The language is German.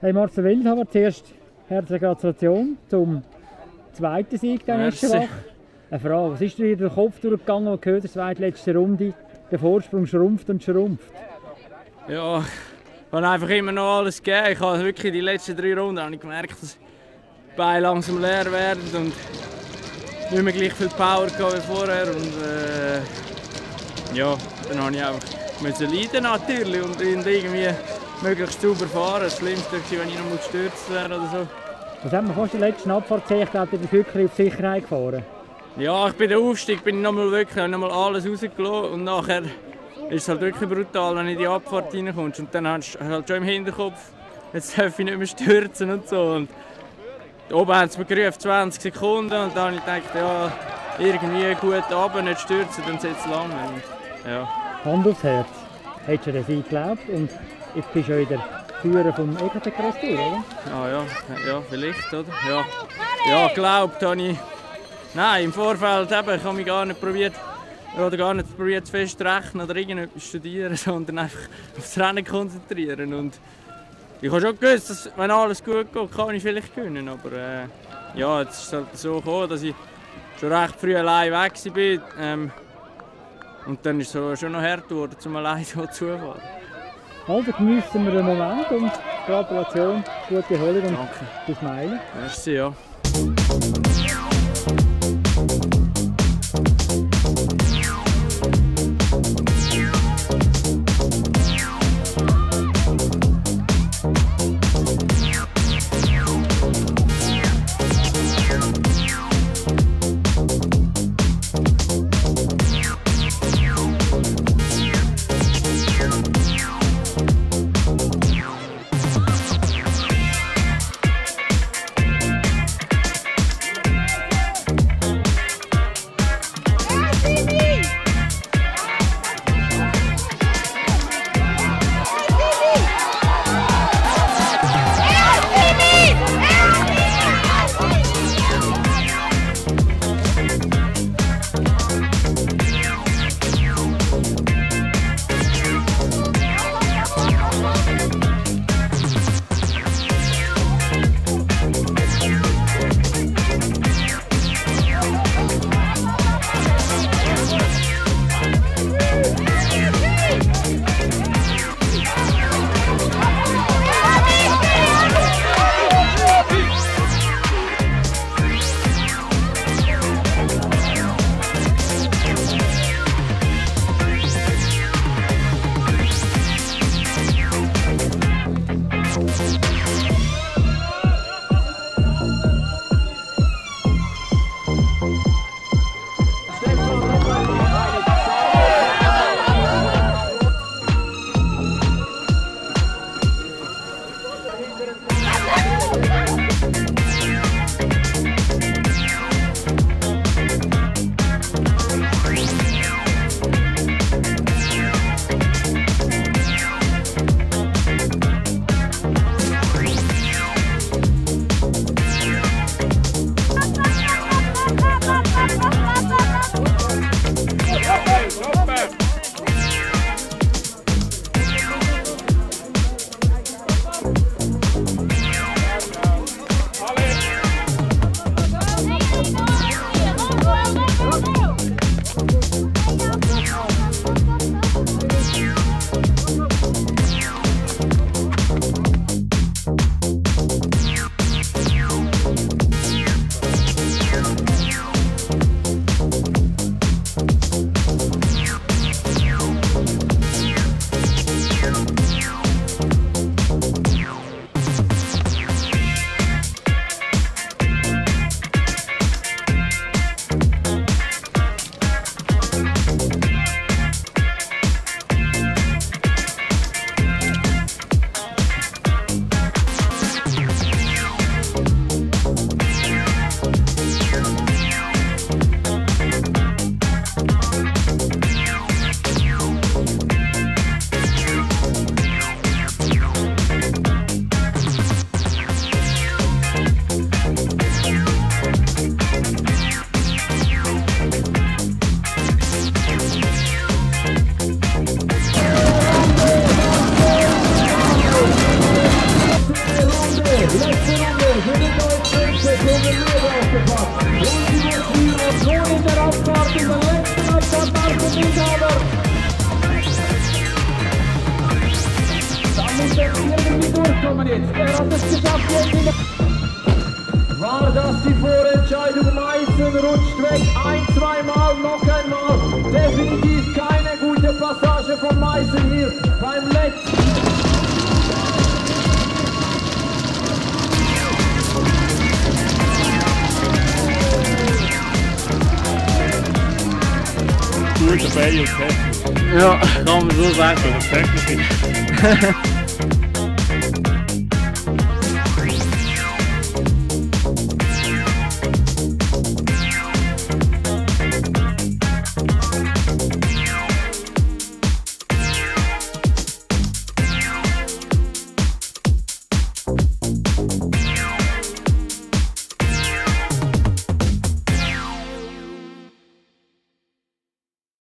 Hey Marcel Wildhaber, zuerst herzliche Gratulation zum zweiten Sieg in Eschenbach. Eine Frage, was ist dir in den Kopf durchgegangen, als du gehört hast, zweitletzte Runde, der Vorsprung schrumpft und schrumpft? Ja, ich habe einfach immer noch alles gegeben. Ich habe wirklich die letzten 3 Runden habe ich gemerkt, dass die Beine langsam leer werden und nicht mehr gleich viel Power wie vorher. Und ja, dann habe ich auch leiden natürlich und irgendwie möglichst sauber fahren. Das Schlimmste war, wenn ich noch gestürzt wäre oder so. Was hat man fast in der letzten Abfahrt gesehen? Ich glaube, du bist wirklich auf Sicherheit gefahren. Ja, ich bin der Aufstieg, bin ich wirklich alles rausgelassen und nachher ist es halt wirklich brutal, wenn du in die Abfahrt reinkommst und dann hast du halt schon im Hinterkopf, jetzt darf ich nicht mehr stürzen und so. Und oben haben sie mir gerufen, 20 Sekunden und dann habe ich gedacht, ja, irgendwie gut runter, nicht stürzen, dann sitzt es lange. Und, ja. Hand aufs Herz, hättest du den Sieg geglaubt und jetzt bist du wieder Führer vom EKZ CrossTOUR, oder? Ah, ja, vielleicht, oder? Ja, geglaubt habe ich. Nein, im Vorfeld eben, ich habe mich gar nicht probiert zu fest rechnen oder irgendetwas studieren, sondern einfach aufs Rennen konzentrieren. Und ich habe schon gewusst, dass, wenn alles gut geht, kann ich vielleicht gewinnen. Aber ja, jetzt ist es halt so gekommen, dass ich schon recht früh allein weg war. Und dann ist es schon noch hart geworden, um allein so zu fahren. Also geniessen wir den Moment und Gratulation, gute Erholung und bis Meilen. Merci, ja. kommen jetzt. Er hat es geschafft. War das die Vorentscheidung? Meissen rutscht weg. Ein-, zweimal, noch einmal. Definitiv keine gute Passage von Meissen hier beim letzten. Gut dabei und technisch. Ja, kann man so sagen. Also technisch.